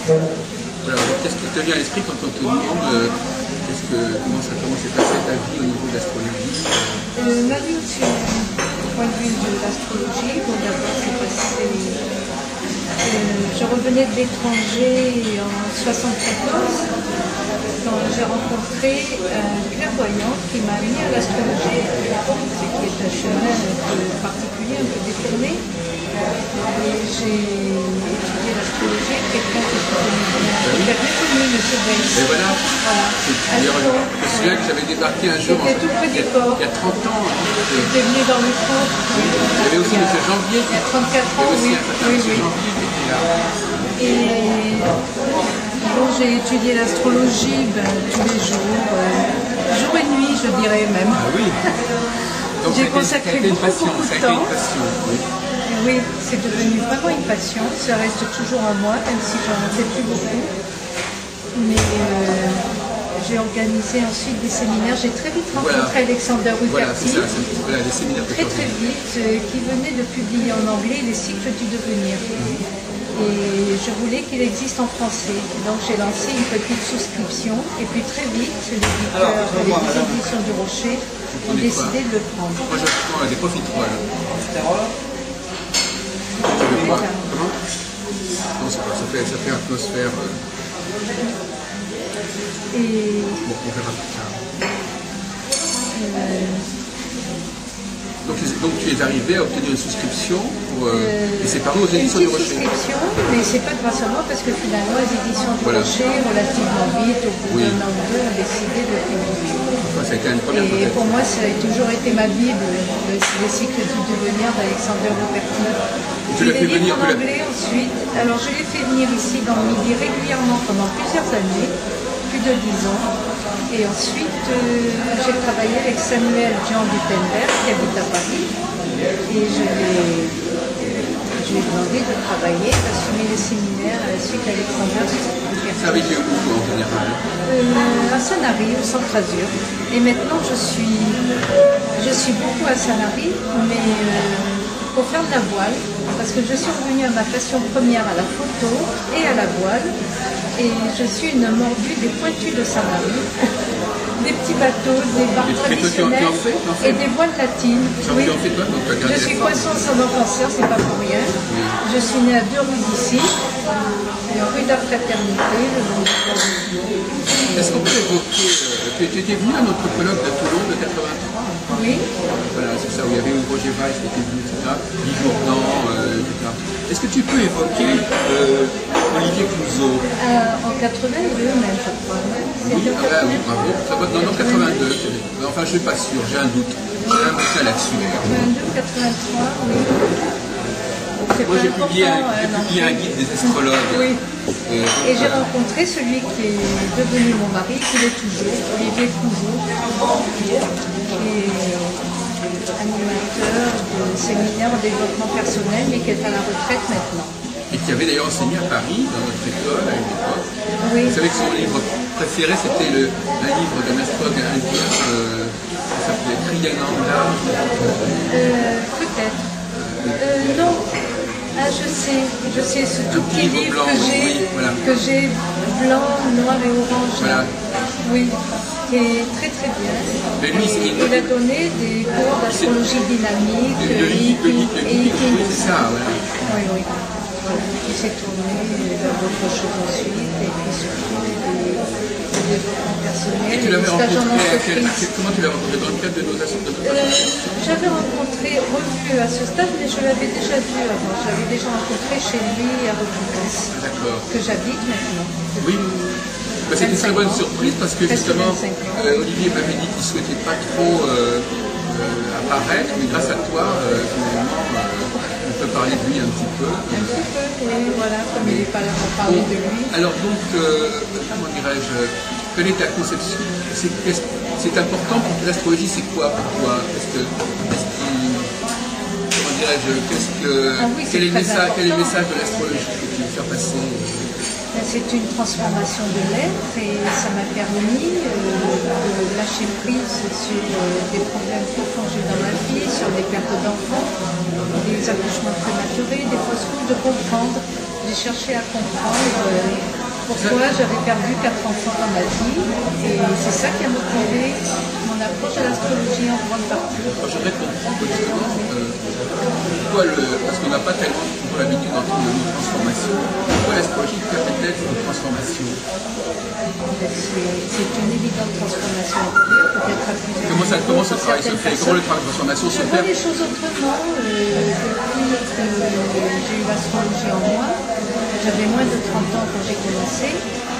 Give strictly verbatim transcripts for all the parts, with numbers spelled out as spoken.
Voilà, qu'est-ce qui te vient à l'esprit quand on te demande euh, qu'est-ce que, comment ça comment s'est passé ta vie au niveau de l'astrologie euh, Ma vie sur le point de vue de l'astrologie, bon d'abord c'est passé. Euh, je revenais de l'étranger en soixante-quatorze quand j'ai rencontré un clairvoyant qui m'a mis à l'astrologie, c'est qui est un chemin un peu particulier, un peu détourné. Et j'ai étudié l'astrologie, quelqu'un qui se connaît bien, qui a bien connu M. Weiss. Et voilà, Voilà. c'est celui que j'avais débarqué un jour en, tout près du port. Il y a trente ans. J'étais venu dans le trente. Il y avait aussi M. Janvier. Il y a trente-quatre ans, il y avait aussi oui. un certain oui, M. oui. Janvier qui était là. Et bon, j'ai étudié l'astrologie ben, tous les jours, euh, jour et nuit, je dirais même. Ah oui. J'ai consacré beaucoup, passion, beaucoup de ça a été temps. une passion, oui. Oui, c'est devenu vraiment une passion. Ça reste toujours en moi, même si j'en fais plus beaucoup. Mais euh, j'ai organisé ensuite des séminaires. J'ai très vite rencontré Voilà. Alexander Voilà, Rupperti. c'est ça, c'est, voilà, les séminaires Très très vite, euh, qui venait de publier en anglais les cycles du devenir. Et je voulais qu'il existe en français. Donc j'ai lancé une petite souscription. Et puis très vite, l'éditeur, les éditions du Rocher ont décidé de le prendre. Moi je prends des profiteroles. Tu veux quoi? Comment? Non, c'est pas, ça fait, ça fait atmosphère. Euh... Et bon, on verra plus tard. euh, Donc, donc tu es arrivé à obtenir une souscription pour, euh, euh, et c'est paru aux éditions du une Rocher. souscription, mais c'est pas grâce à moi parce que finalement les éditions du Voilà. Rocher, relativement vite, au bout Oui. d'un an ou deux, ont décidé de publier. Enfin, ça a été une première Et pour tentative. moi, ça a toujours été ma Bible, le, le cycle du devenir d'Alexander Rupperti. Tu Je l'as l'ai fait lu venir, en tu l'as- anglais ensuite. Alors je l'ai fait venir ici dans le Midi régulièrement pendant plusieurs années, plus de dix ans. Et ensuite, euh, j'ai travaillé avec Samuel Jean Gutenberg qui habite à Paris. Et je l'ai je lui ai demandé de travailler, d'assumer les séminaires à la suite d'Alexander Rupperti. Ça avait lieu où en général? Euh, à Sanary, au Centre Azur. Et maintenant, je suis, je suis beaucoup à Sanary, mais euh, pour faire de la voile, parce que je suis revenue à ma passion première, à la photo et à la voile. Et je suis une mordue des pointus de Sanary. Des petits bateaux, des barques Mais toi, tu en- tu en traditionnelles fais, tu en fais et des voiles latines. Tu en- Oui. tu en fais toi, donc tu as gardé Je la suis forme. poisson sans offenseur, c'est pas pour rien. Je suis née à deux rues d'ici, rue de la Fraternité, le nom de Claude. Est-ce qu'on peut évoquer, euh, tu, tu étais venu à notre colloque de Toulon de quatre-vingt-trois? Oui. Voilà, c'est ça, où il y avait eu Roger Weiss qui était venu, et cetera. Guy Jourdan, euh, et cetera. Est-ce que tu peux évoquer euh, Olivier Clouzot? Euh, en quatre-vingt-deux même, je crois. Oui, C'était en ah bah oui, quatre-vingt-deux. bravo. Ça va, non, non, quatre-vingt-deux. Mais enfin, je ne suis pas sûr, j'ai un doute. J'ai un doute là-dessus. quatre-vingt-deux, quatre-vingt-trois, oui. C'est Moi, pas j'ai publié, un, important, j'ai hein, publié non. un guide des astrologues. Oui. Euh, Et j'ai rencontré celui qui est devenu mon mari, qui l'est toujours, Olivier Clouzot, qui est animateur de séminaires en développement personnel, mais qui est à la retraite maintenant. et qui avait d'ailleurs enseigné à Paris, dans notre école, à une époque. Oui. Vous savez que son livre préféré, c'était le, un livre d'un astrologue indien, euh, qui s'appelait Triyananda. Euh, Peut-être. Euh, non. Ah, je sais, je sais, ce tout Un petit livre livre blanc, que j'ai, oui, voilà. que j'ai blanc, noir et orange. Voilà. Oui, qui est très très bien. Mais lui, Et il- il a donné des cours d'astrologie dynamique, De, de, et de, de, de, et oui, c'est ça, voilà. Oui, oui. Voilà. Il s'est tourné vers d'autres choses ensuite, et puis surtout des des développements personnels. Et tu l'avais des stages en rencontré, à quel- entreprise. comment tu l'as rencontré dans le cadre de nos associations? Euh, J'avais rencontré, revu à ce stage, mais je l'avais déjà vu avant. Je l'avais déjà rencontré chez lui à Repucas, D'accord. que j'habite maintenant. Oui. Bah, c'était une très bonne surprise parce que Presque justement, vingt-cinq ans. euh, Olivier m'avait dit qu'il ne souhaitait pas trop euh, euh, apparaître, mais grâce à toi, euh, finalement, euh, on peut parler de lui un petit peu. Un petit peu, oui, voilà, comme il n'est pas là pour parler de lui. Alors donc, euh, comment dirais-je, quelle est ta conception? C'est qu'est-ce- c'est important pour l'astrologie, c'est quoi pour toi? Qu'est-ce que, qu'est-ce qui, comment dirais-je, qu'est-ce que, Ah oui, quel, est c'est le très message, quel est le important. message de l'astrologie que tu veux faire passer? C'est une transformation de l'être et ça m'a permis euh, de lâcher prise sur euh, des problèmes profonds que j'ai dans ma vie, sur des pertes d'enfants, des accouchements prématurés, des fausses couches, de comprendre j'ai cherché à comprendre euh, pourquoi j'avais perdu quatre enfants dans ma vie. Et c'est ça qui a motivé mon approche de l'astrologie en grande partie. Alors, j'aimerais comprendre justement euh, pourquoi le. Parce qu'on n'a pas tellement toujours l'habitude d'entendre le mot transformation. Pourquoi l'astrologie permet-elle une transformation? C'est une évidente transformation à faire, peut-être à plusieurs Comment, ça, comment ce travail se fait? Comment le travail de transformation se fait? Je vois les choses autrement. Euh, depuis que j'ai eu l'astrologie en moi, j'avais moins de trente ans quand j'ai commencé.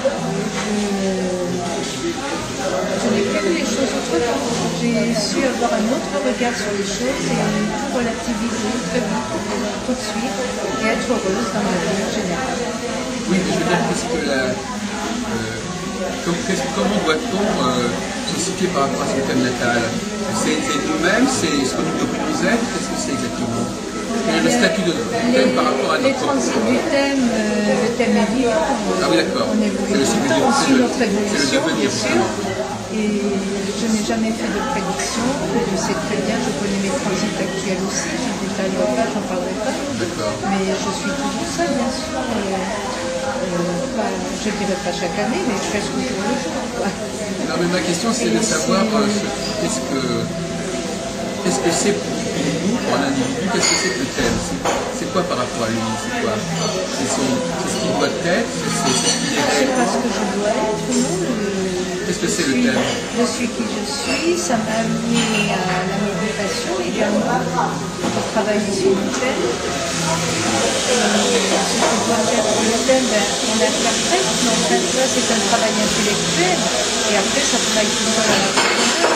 Je n'ai pas vu les choses autrement. J'ai su avoir un autre regard sur les choses et tout relativiser très vite, tout de suite, et être heureuse dans ma vie en général. Oui, mais je veux dire, qu'est-ce que la. Euh, comme, qu'est-ce, comment doit-on euh, se situer par rapport à son thème natal? C'est, c'est nous-mêmes, c'est ce que nous devrions être? Qu'est-ce que c'est exactement? Quel est le statut de notre thème par rapport à notre... Les transits du thème, euh, le thème est vivant. Ah oui, d'accord. On évolue tout le temps, on suit notre évolution, bien sûr. Et je n'ai jamais fait de prédiction. Je sais très bien, je connais mes transits actuels aussi. Je ne détaillerai pas, j'en parlerai pas. D'accord. Mais je suis toujours ça, bien sûr. Et, euh, pas, je ne dirais pas chaque année, mais presque au jour le jour. Quoi. Non, mais ma question, c'est de savoir euh, qu'est-ce que qu'est-ce que c'est pour nous, pour un individu, qu'est-ce que c'est que le thème? C'est, c'est quoi par rapport à lui? C'est quoi? C'est, son, c'est ce qu'il doit être? C'est, c'est, c'est ce qu'il est? Je ne sais pas ce que je dois être, non. Qu'est-ce que c'est suis, le thème? Je suis qui je suis, ça m'a amené à la méditation également, pour travailler sur le thème. Euh, ce que je dois faire sur le thème, ben, on l'interprète, mais en fait là c'est un travail intellectuel, et après ça travaille tout seul à la profondeur.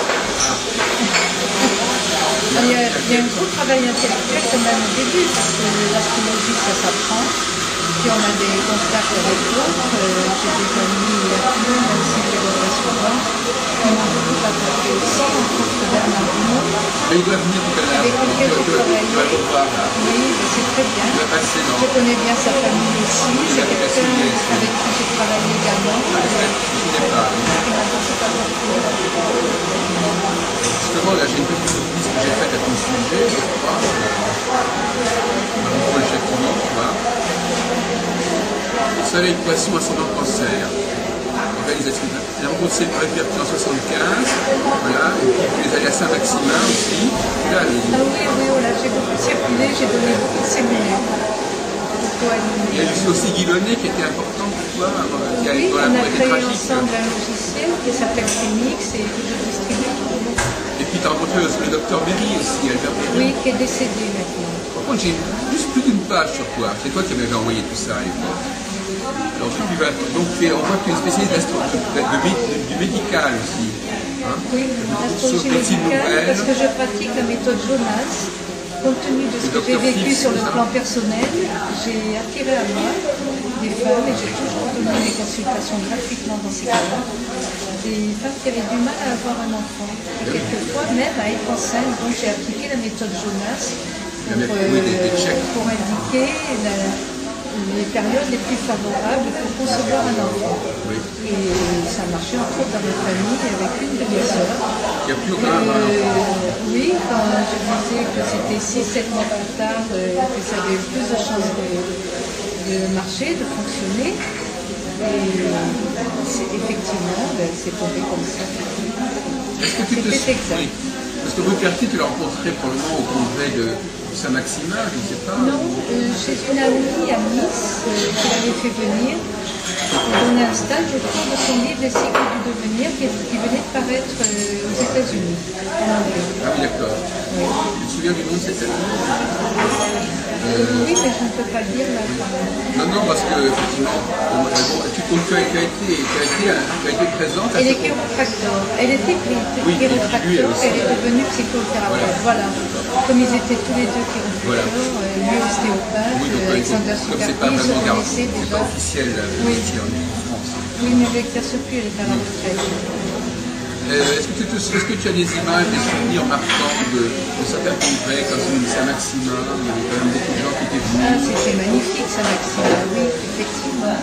Il y, a, il y a un gros travail intellectuel quand même au début, parce que l'astrologie ça s'apprend. Puis on a des contacts avec d'autres, euh, j'ai des amis là-dessus, même si je les vois pas souvent, qui m'ont beaucoup apporté aussi, entre autres Bernard Dumont. Mais il doit venir tout à l'heure, avec lequel j'ai travaillé. Tu vas le voir là. Oui, c'est très bien. Il va passer dans... Je connais bien sa famille aussi, c'est quelqu'un avec qui j'ai travaillé également. Je ne connais pas. Qui m'a beaucoup apporté. Justement, là j'ai une petite surprise que j'ai faite à ton sujet, je crois. Pour le Châtillon, tu vois. Soleil Poisson, ascendant Cancer. Organisation. Elle a rencontré le répertoire en soixante-quinze. Voilà. Et puis les allées à Saint-Maximin aussi. Là, les... Ah oui, oui, voilà, j'ai beaucoup circulé, j'ai donné beaucoup de séminaires. Il y a aussi Guy Launay qui était important pour toi, qui a, oui, dans la on a été créé tragique. ensemble un logiciel qui s'appelle Phoenix et que je distribue. Et puis tu as rencontré le docteur Berry aussi, Albert Berry. Oui, qui est décédé maintenant. Par contre, j'ai juste plus d'une page sur toi. C'est toi qui m'avais envoyé tout ça à l'époque. Alors, tu vas, donc tu es, on voit que tu es spécialiste de, de, de, du médical aussi. Hein, oui, l'astrologie médicale, parce que je pratique la méthode Jonas. Compte tenu de ce que j'ai vécu sur le plan personnel, j'ai attiré à moi des femmes et j'ai toujours donné des consultations gratuitement dans ces cas-là. Des femmes qui avaient du mal à avoir un enfant et quelquefois même à être enceinte. Donc j'ai appliqué la méthode Jonas pour, euh, pour indiquer la, les périodes les plus favorables pour concevoir un enfant. Oui. Et ça marchait entre autres dans ma famille avec une de mes sœurs. Il n'y a plus aucun. Euh, oui, quand je disais que c'était six sept mois plus tard euh, que ça avait plus de chances de, de marcher, de fonctionner. Et c'est, effectivement, ben, c'est tombé comme ça. Est-ce que tu te C'était exact. Oui. Parce que Ruperti, tu l'as rencontré probablement au congrès de Saint-Maximin, je ne sais pas. Non, euh, chez une amie à Nice euh, qui l'avait fait venir pour donner un stage autour de son livre Les cycles du devenir qui, qui venait de paraître euh, aux États-Unis, en anglais. Ah oui, d'accord. Oui. Tu te souviens du nom de cette amie? Euh, oui, mais je ne peux pas le dire là quand même. Non, non, parce que effectivement, bon, tu, tu, tu, as, tu, as été, tu, as été, tu as été présente. Elle est chiropracteur. Elle était oui, chiropracteur, elle est devenue psychothérapeute. Voilà. voilà. Comme ils étaient tous les deux chiropracteurs, oui. euh, lui ostéopathe, oui, donc, Alexander Superpi, je connaissais déjà. C'est pas officiel oui. ici en France. Oui, mais elle n'exerce plus, elle est à la retraite. Euh, est-ce, que tu, est-ce que tu as des images, des souvenirs marquants de, de certains congrès, comme celui de Saint-Maximin? Il y avait quand même beaucoup de gens qui étaient venus. Ah, c'était magnifique, Saint-Maximin, oui, effectivement.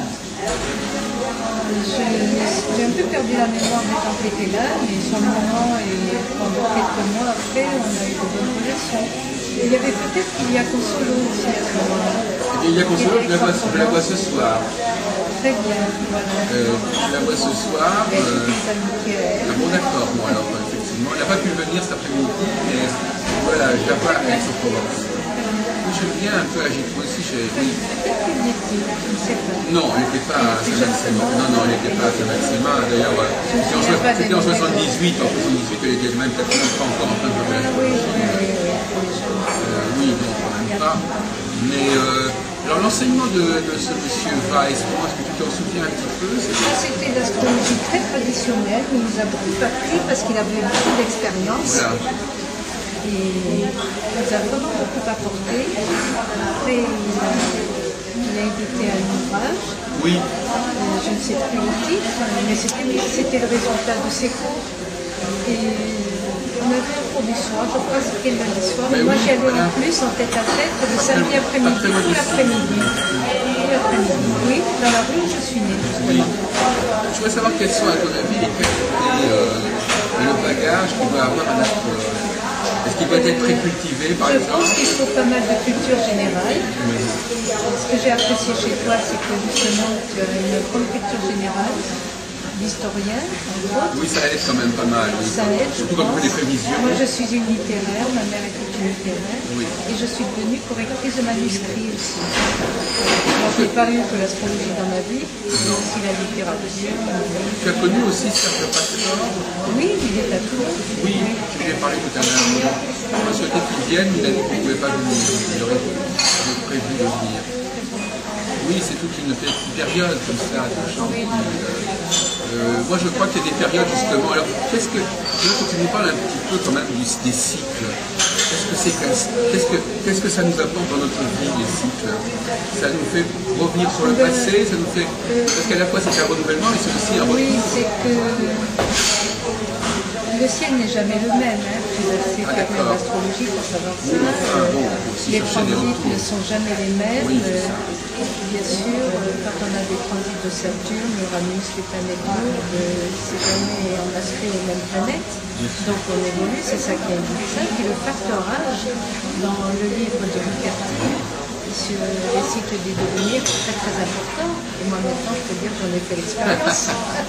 Je, j'ai un peu perdu la mémoire du temps qu'il était là, mais sur le moment et pendant quelques mois après, on a eu de bonnes relations. Et il y avait peut-être qu'il y a Consolo aussi à ce moment-là. Et Il y a Consuelo, je la vois, je la vois ce soir. Très bien, voilà. Euh, je la vois ce soir. Elle Euh, était sa mutuelle. ah bon, d'accord, bon, alors effectivement, elle n'a pas pu venir cet après-midi, mais voilà, je la vois à Aix-en-Provence. Je viens un peu agiter aussi chez. Oui. Peut-être qu'elle l'était, je ne sais pas. Non, elle n'était pas à Saint-Maximin. Non, non, elle n'était pas à Saint-Maximin. D'ailleurs, c'était en soixante-dix-huit. En soixante-dix-huit, elle était même peut-être même pas encore en train de revenir. Oui, oui, oui, oui. Euh, oui, non, quand même pas. Mais euh, alors l'enseignement de, de ce monsieur Weiss, est-ce que tu t'en souviens un petit peu? C'était l'astrologie très traditionnelle. Il nous a beaucoup appris parce qu'il avait beaucoup d'expérience. Voilà. Et il nous a vraiment beaucoup apporté. Après, il a, il a édité un ouvrage. Oui. Euh, je ne sais plus le titre, mais c'était le résultat de ses cours. Et on avait un cours du soir, je crois que c'était le lundi soir. Mais moi, oui, j'y allais voilà. en plus en tête à tête le samedi après-midi, tout l'après-midi. Oui, dans la rue où je suis née. Oui. Je voudrais savoir quels sont, à ton avis, les qualités euh, et le bagage qu'il doit avoir un astrologue. Est-ce qu'il doit être précultivé, par je exemple? pense qu'il faut pas mal de culture générale. Ce que j'ai apprécié chez toi, c'est que justement, tu as une grande culture générale, d'historien, entre autres. Oui, ça aide quand même pas mal. Oui. Ça aide, surtout quand on fait des prévisions. Moi, je suis une littéraire, ma mère était une littéraire, Oui. et je suis devenue correctrice de manuscrits aussi. Alors, je n'ai pas eu que l'astrologie dans ma vie, mais aussi la littérature. Tu as connu aussi Serge Pastor? Oui, il est à Tours. Oui, je lui ai parlé tout à l'heure. Je souhaitais qu'il vienne, il a dit qu'il ne pouvait pas venir. Il aurait prévu de venir. Oui, c'est toute une période comme ça, de chantier. Euh, moi, je crois qu'il y a des périodes justement. Alors, qu'est-ce que, là, quand tu nous parles un petit peu quand même du, des cycles, qu'est-ce que c'est qu'est-ce que, qu'est-ce que ça nous apporte dans notre vie, les cycles? Ça nous fait revenir sur le passé, ça nous fait, parce qu'à la fois c'est un renouvellement, mais c'est aussi un retour. Oui, c'est que le ciel n'est jamais le même. Hein. C'est Ah, faire de l'astrologie pour savoir ça. Ah, bon, les transits ne sont jamais les mêmes. Oui, euh, bien sûr, quand on a des transits de Saturne, Uranus, les planètes lourdes, c'est jamais en aspect aux mêmes planètes. Donc on évolue, c'est ça qui indique ça. Puis le facteur âge, dans le livre de Ricarty, sur les cycles des devenirs, c'est très très important. Et moi maintenant, je peux dire que j'en ai fait l'expérience.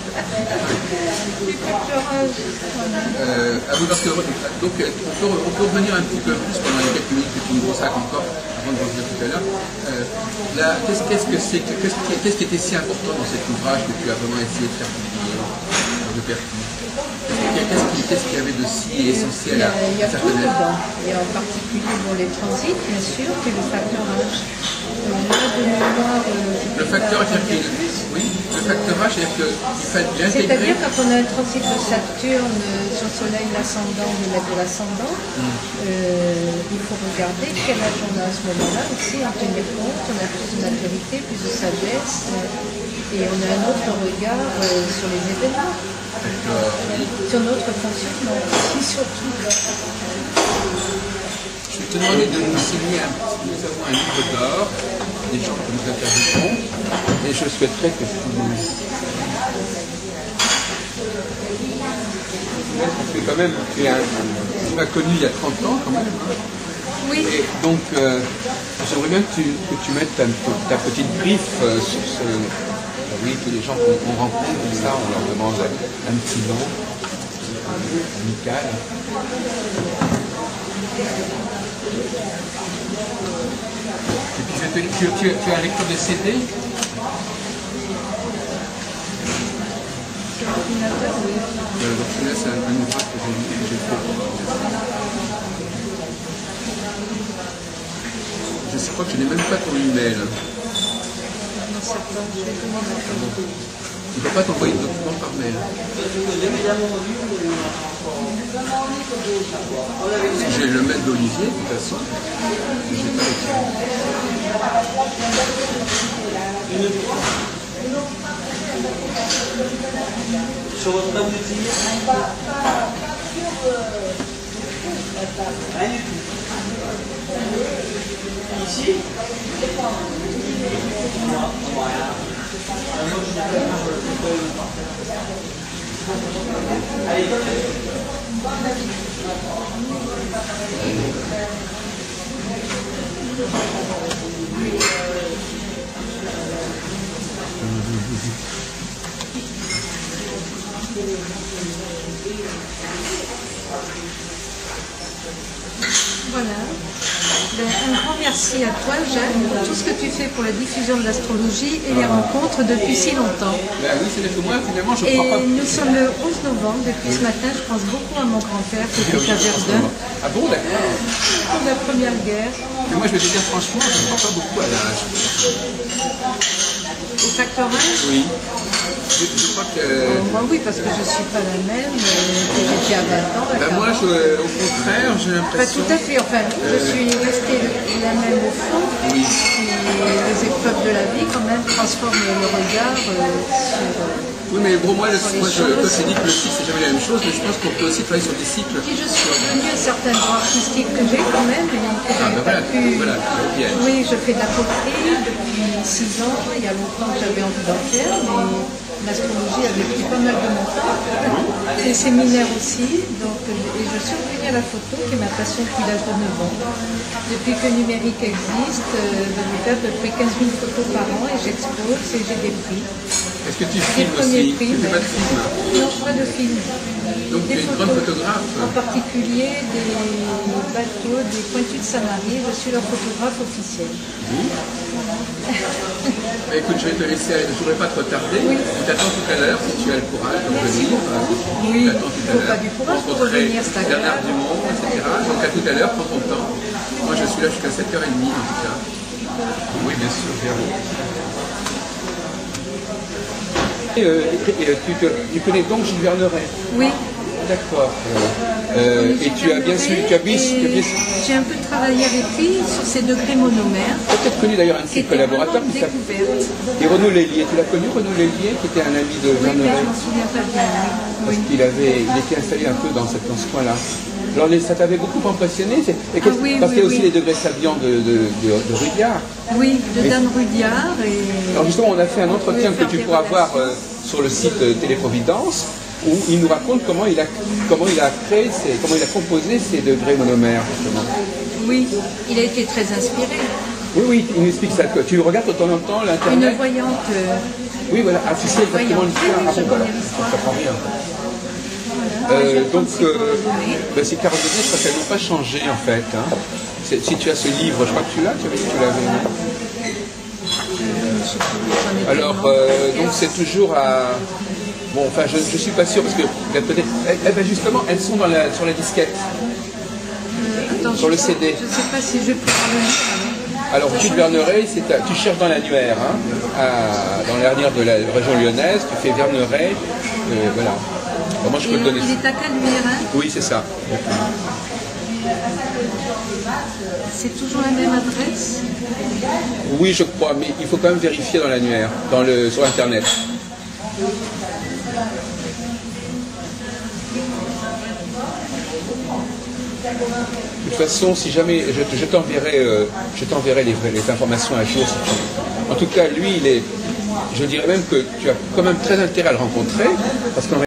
Du facteur âge. Voilà. Euh, ah oui, parce que, donc, on peut, on peut revenir un petit peu plus pendant les quelques minutes que tu nous consacres encore, avant de revenir tout à l'heure. Euh, qu'est-ce qu'est-ce que c'est, qu'est-ce qui, qu'est-ce qui était si important dans cet ouvrage que tu as vraiment essayé de faire publier, de Perpignan? Qu'est-ce qu'il qu'est-ce qu'il y avait de si essentiel à Il y a, il y a faire tout connaître? dedans. Il y a en particulier bon, les transits, bien sûr, puis le facteur âge. Euh, là, de mémoire, euh, le facteur âge, oui, le facteur âge, c'est-à-dire qu'il fallait l'intégrer. C'est-à-dire quand on a un transit de Saturne euh, sur le Soleil, l'ascendant, le maître de l'ascendant, mm. euh, il faut regarder quel âge on a à ce moment-là aussi, en tenir compte. On a plus de maturité, plus de sagesse, euh, et on a un autre regard euh, sur les événements. Sur notre fonctionnement aussi, surtout. Je vais te demander de nous signer un, nous avons un livre d'or, des gens que nous interviewons, et je souhaiterais que tu nous... Parce que quand même, tu, as, tu m'as connu il y a trente ans quand même. Hein. Oui. Et donc, euh, j'aimerais bien que tu, que tu mettes ta, ta petite griffe euh, sur ce... Oui, tous les gens qu'on rencontre comme ça, on leur demande un petit nom amical. Et puis, je te, tu, tu, tu as un lecteur de C D? C'est l'ordinateur, oui. Euh, donc, celui-là, c'est un, un ouvrage que j'ai fait. Je crois que je n'ai même pas ton email. Tu ne peux pas t'envoyer de documents par mail. Je vais le mettre d'Olivier, de toute façon. Je n'ai pas Sur votre table de tir. Ici. Allez, Voilà. Ben, un grand merci à toi, Jacques, pour tout ce que tu fais pour la diffusion de l'astrologie et les rencontres depuis si longtemps. Ben oui, c'est que moi, finalement, je Et crois pas. nous sommes le onze novembre. Depuis ce matin, je pense beaucoup à mon grand-père qui était à Verdun Ah bon, d'accord. pour la Première Guerre. Mais moi, je vais te dire franchement, je ne crois pas beaucoup à l'âge. Au facteur âge. Oui. Je, je crois que. Euh, moi, oui, parce que je ne suis pas la même euh, que j'étais à vingt ans. À Ben moi, je, au contraire, j'ai Pas l'impression. tout à fait. Enfin, je suis restée la même au fond. Oui. Et les épreuves de la vie, quand même, transforment le regard euh, sur. Oui, mais pour moi, le, Sur les moi je, choses. toi, c'est dit que le cycle, c'est jamais la même chose, mais je pense qu'on peut aussi travailler sur des cycles. Puis je suis revenue à certains droits artistiques que j'ai quand même, et que Ah, j'avais ben voilà, pas pu. voilà, bien. Oui, je fais de la poterie depuis six ans. Il y a longtemps que j'avais envie d'en faire, mais l'astrologie avait pris pas mal de mon temps. Les séminaires aussi, donc, et je suis revenue à la photo, qui est ma passion depuis l'âge de neuf ans. Depuis que numérique existe, euh, je fais à peu près quinze mille photos par an et j'expose et j'ai des prix. Est-ce que tu Des filmes premiers aussi? prix. Tu fais pas de film? Non, pas de film. Donc tu es une grande photographe. En particulier des bateaux, des Pointus de Samarie. Je suis leur photographe officiel. Bah, écoute, je vais te laisser aller, je ne voudrais pas te retarder. Oui. On t'attend tout à l'heure si tu as le courage de Merci revenir. beaucoup. On Oui, t'attend tout à il faut l'heure. pas du courage pour Rencontrer revenir, c'est agréable. Bernard Dumont, et cetera. Donc à tout à l'heure, prends ton temps. Moi je suis là jusqu'à sept heures trente en tout cas. Oui, bien sûr, bien. Et, euh, et, euh, tu, te, tu connais donc Gilles Verneret? Oui. D'accord. Euh, et tu as bien su, tu as bien, tu as bien su. J'ai un peu travaillé avec lui sur ses degrés monomères. Tu as peut-être connu d'ailleurs un de ses C'était collaborateurs vraiment qui une s'appelle. découverte. Et Renaud Lélier, tu l'as connu Renaud Lélier, qui était un ami de Oui, mais Verneret? je m'en souviens pas bien. Oui. Parce qu'il avait, il était installé un peu dans, cette, dans ce coin-là. Alors les- ça t'avait beaucoup impressionné, c'est- et qu'est-ce- Ah oui, parce oui, qu'il y a aussi oui. les degrés sabiens de, de, de, de Rudyard. Oui, de Mais- Dan Rudyard et. Alors justement, on a fait un entretien Oui, que faire tu des pourras voir relations. euh, sur le site euh, Téléprovidence, où il nous raconte comment il a, comment il a créé, ses, comment il a composé ces degrés monomères, justement. Oui, il a été très inspiré. Oui, oui, il nous explique ça. que Tu regardes de temps en temps Une l'internet. voyante. euh, Oui, voilà. Ah, tu sais exactement voyante. l'histoire. Oui, oui, Ah je bon, voilà. connais l'histoire. Ça prend rien. voilà. Euh, Je vais donc, prendre ses euh, coordonnées. ben, ces coordonnées, je crois qu'elles n'ont pas changé en fait. Hein. C'est- Si tu as ce livre, je crois que tu l'as, tu avais dit que tu l'avais. Euh, je sais plus, j'en ai Alors, tellement. euh, donc c'est toujours à. Bon, enfin, je ne suis pas sûr parce que peut-être. Eh, eh ben, justement, elles sont dans la, sur la disquette. Euh, attends, sur je le sais- C D. Je ne sais pas si je vais pouvoir le lire. Alors, Gilles Verneret, c'est à- tu cherches dans l'annuaire, hein, à- dans l'annuaire de la région lyonnaise, tu fais Verneret, euh, voilà. Bon, moi, je peux Et te donner il ça. est à Caluire, hein. Oui, c'est ça. C'est toujours la même adresse. Oui, je crois, mais il faut quand même vérifier dans l'annuaire, dans le, sur Internet. De toute façon, si jamais, je, je t'enverrai, euh, je t'enverrai les, les informations à jour. Si tu... En tout cas, lui, il est, je dirais même que tu as quand même très intérêt à le rencontrer, parce qu'en